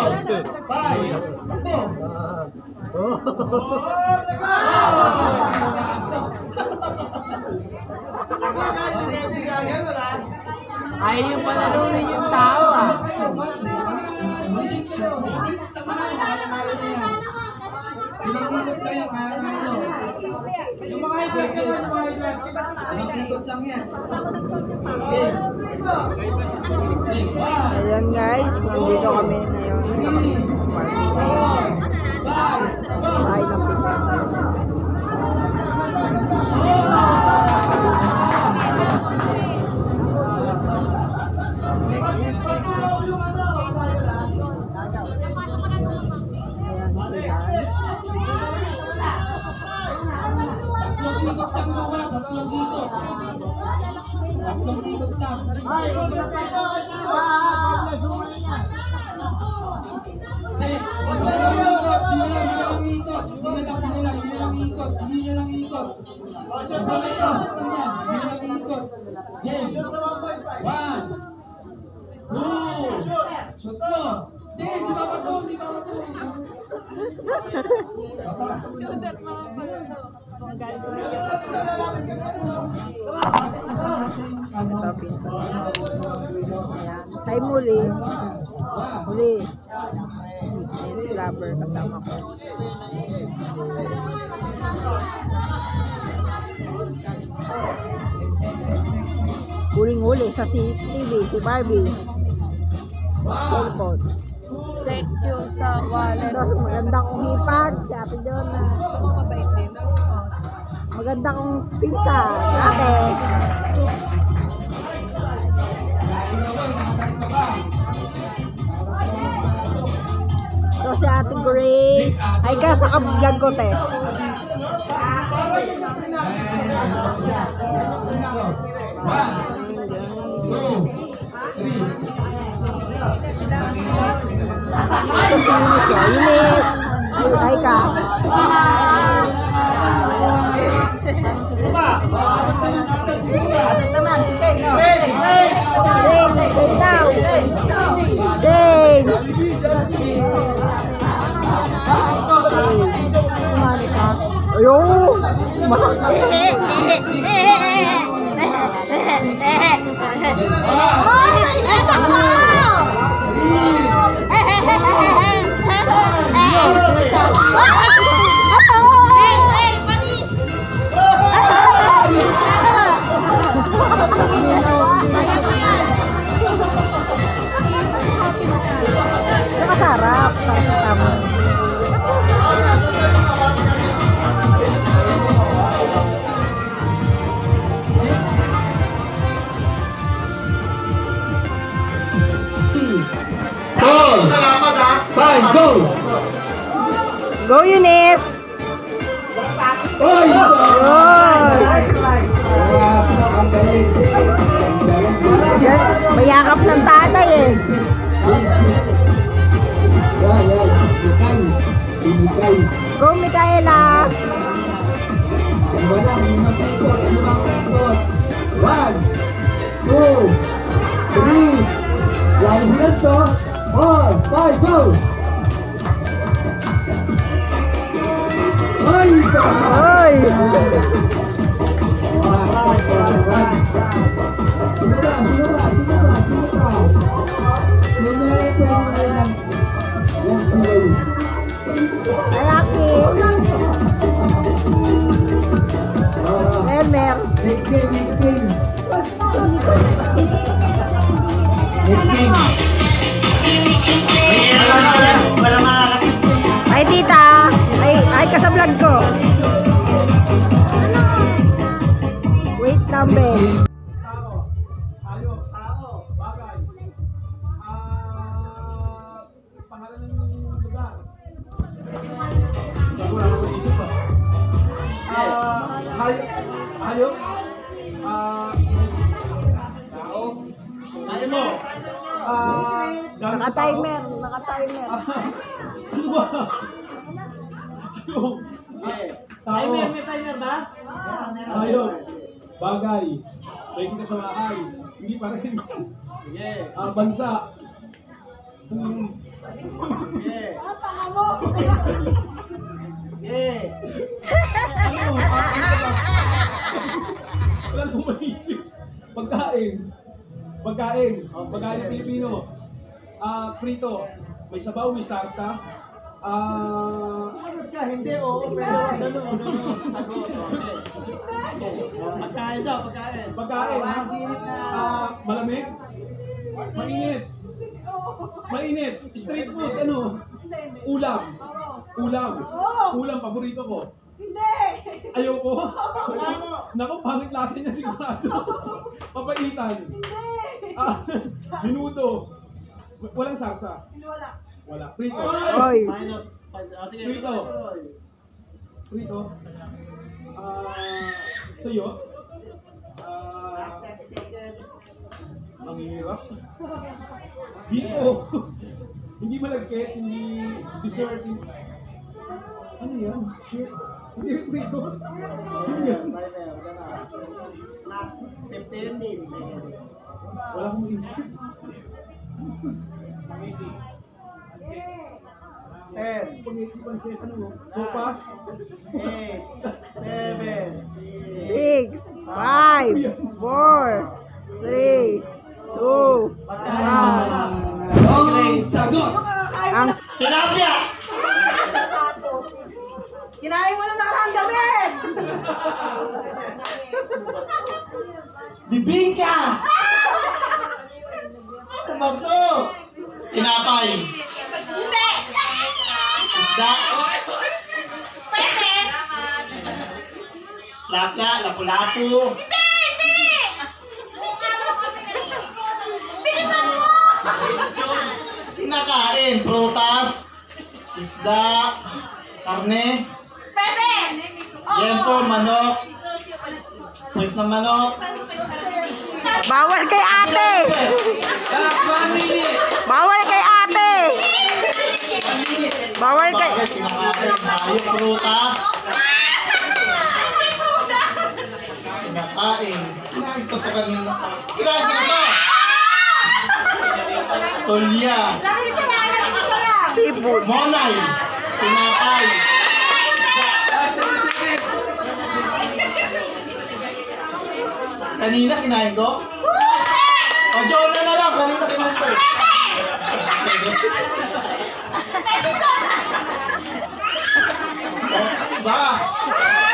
Ayaw yung panalunin yung tao ah. Yung mga ikot lang yan. Ayan guys, nandito kami ngayon sa bahay ng pizza. Ito, pinto. Ayan. Time muli. Muli. Ayan, si Lover kasama ko. Huling-huli sa CCTV, si Barbie. Cellphone. Thank you sa wallet. Ito, maganda kong hipag. Si Ate Jonah. Maganda kong pizza. Ate. Ito si Ate Grace. Ay ka, sa kablog ko, te. Ito si Eunice, oh. Eunice. Ay ka. Naman, si Shane, no? Dane, Dane daw. Dane. Kumani ka. Ayun. Nakasarap. Tama. Salamat ha. Time, go! Go, Eunice! Oy! Yan, mayakap ng tatay eh. Go, Micaela! One, two, three, one, two, four, five, go! Ay! Ay! Ay, Aki! Elmer! Next game, next game. Next game. Ay, tita! Ay, ka sa vlog ko! Wait lang, be. Pangalan ng lugar. Hayop. Tao. Tayo mo. Naka-timer, naka-timer. Ano ba? Timer, may timer ba? Hayop. Bagay. Pwede ka sa bahay. Hindi pa rin. Bansa. Ano? Wala nang maisip. Pagkain. Pagkain ng Pilipino. Prito. May sabaw, may salsa. Hindi, oo. Pero gano'n. Pagkain daw, pagkain. Pagkain. Malamig. Mainit. Mainit. Street food. Ano? Ulam. Ulam, paborito ko. Ayoko. Naku, pangit lasa niya sigurado. Papaitan. Minuto. Walang sarsa. Wala. Prito. Oy. Prito. Prito. Tuyo. Ang hirap. Hito. Hindi malagkit, hindi dessert. Ano yan? Shit. Hindi rin prito. Ano yan? Wala akong isip. 10. Spaghetti pancit, ano mo? Sopas? 8, 7, 6, 5, 4, 3, 2, 1. Sagot! Ang Tilapia! Kinain mo na nakarang gabi! Bibingka! Tumakbo! Tinapay! Hindi! Isda! Pwede! Lapla, lapu-lapu! Hindi! Bilisan mo! Kinakain, prutas, isda, karne, Pwede! yento, manok, puwit ng manok, bawal kay ate! Bawal kay ate! Bawal kay... kinakain, hayop, prutas, kinakain, kinain ko ito kanina, kinain ko ito! Tulya, Seafood. monay, tinapay, kanina kinain ko? O, Jonah na lang, kanina kinain ko. Ba?